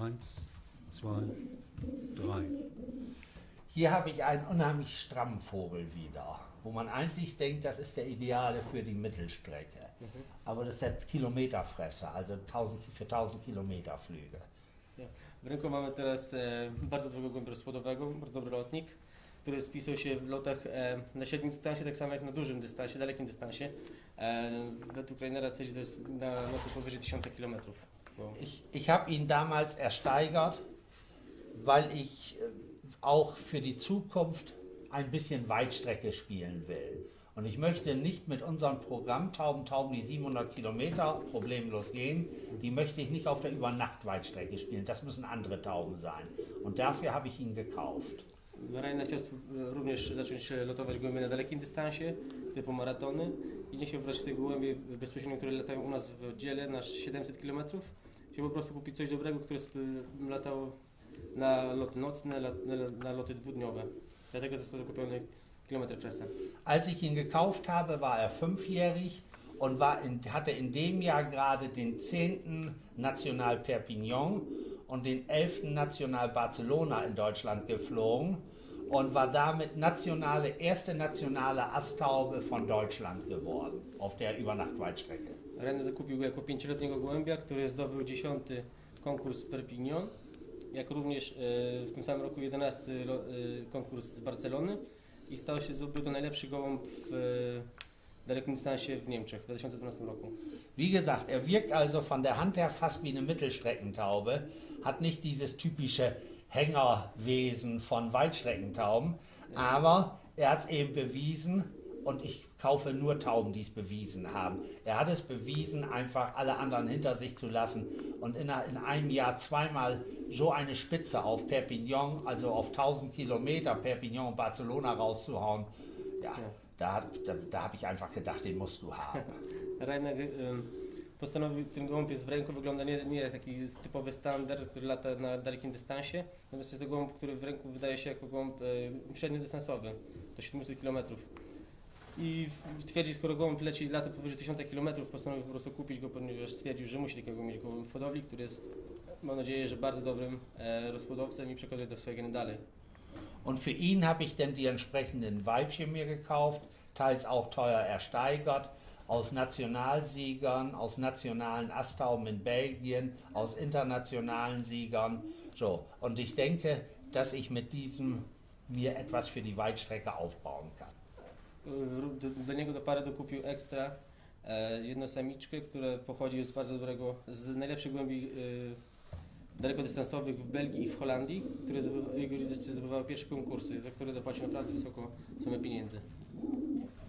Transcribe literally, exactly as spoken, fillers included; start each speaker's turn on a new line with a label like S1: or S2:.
S1: Eins, zwei, drei.
S2: Hier habe ich einen unheimlich strammen Vogel wieder, wo man eigentlich denkt, das ist der Ideale für die Mittelstrecke. Mhm. Aber das ist der Kilometerfresser, also tausend, für tausend Kilometer Flüge.
S3: Ja. W ręku mamy teraz e, bardzo dobrego głębiospłodowego, bardzo dobry lotnik, który spisał się w lotach e, na średnim dystansie, tak samo jak na dużym dystansie, dalekim dystansie. E, według Rainera Celi to jest na loty powyżej tysiąca kilometrów.
S2: Ich, ich habe ihn damals ersteigert, weil ich auch für die Zukunft ein bisschen Weitstrecke spielen will. Und ich möchte nicht mit unseren Programmtauben, Tauben, die siebenhundert Kilometer problemlos gehen, die möchte ich nicht auf der Übernacht-Weitstrecke spielen. Das müssen andere Tauben sein. Und dafür habe ich ihn gekauft.
S3: Rainer chciał również zacząć lotować gołębie na dalekim dystansie, typu maratony. I nie chciał brać tych gołębi bezpośrednio, które latają u nas w oddziale na siedemset kilometrów. Chciał po prostu kupić coś dobrego, które latało na loty nocne, na, na, na loty dwudniowe. Dlatego został dokupiony Kilometerfresser.
S2: Als ich ihn gekauft habe, war er fünfjährig und war in, hatte in dem Jahr gerade den zehnten National Perpignan und den elften National Barcelona in Deutschland geflogen und war damit nationale, erste nationale Asttaube von Deutschland geworden auf der Übernachtweitstrecke.
S3: Rainer zakupił go jako pięcioletniego gołębia, który zdobył dziesiąty konkurs Perpignan, jak również e, w tym samym roku jedenasty e, konkurs z Barcelony i stał się, był to najlepszy gołąb w e, dalekim dystansie w Niemczech w dwa tysiące dwunastym roku.
S2: Wie gesagt, er wirkt also von der Hand her fast wie eine Mittelstreckentaube, hat nicht dieses typische Hängerwesen von Weitstreckentauben, aber er hat es eben bewiesen. Und ich kaufe nur Tauben, die es bewiesen haben. Er hat es bewiesen, einfach alle anderen hinter sich zu lassen und in, in einem Jahr zweimal so eine Spitze auf Perpignan, also auf tausend Kilometer Perpignan und Barcelona rauszuhauen. Ja, ja. Da, da, da habe ich einfach gedacht, den musst du haben.
S3: Rainer um, postanowił, ten gołąb jest w ręku, wygląda nie, nie jak taki typowy standard, który lata na dalekim dystansie, natomiast jest to gołąb, który w ręku wydaje się jako gołąb e, średniodystansowy, do siedemset kilometrów. I twierdzi, skoro gołąb leci lata powyżej tysiąca kilometrów, postanowił po prostu kupić go, ponieważ stwierdził, że musi takiego mieć gołąb w hodowli, który jest, mam nadzieję, że bardzo dobrym e, rozpłodowcem i przekazuje to swoje geny dalej.
S2: Und für ihn habe ich dann die entsprechenden Weibchen mir gekauft, teils auch teuer ersteigert, aus Nationalsiegern, aus nationalen Asttauben in Belgien, aus internationalen Siegern. So, und ich denke, dass ich mit diesem mir etwas für die Weitstrecke aufbauen kann.
S3: Do, do niego do pary dokupił ekstra e, jedną samiczkę, która pochodzi z bardzo dobrego, z najlepszych głębi e, dalekodystansowych w Belgii i w Holandii, które zdobywa, jego zdobywały pierwsze konkursy, za które dopłacił naprawdę wysoką sumę pieniędzy.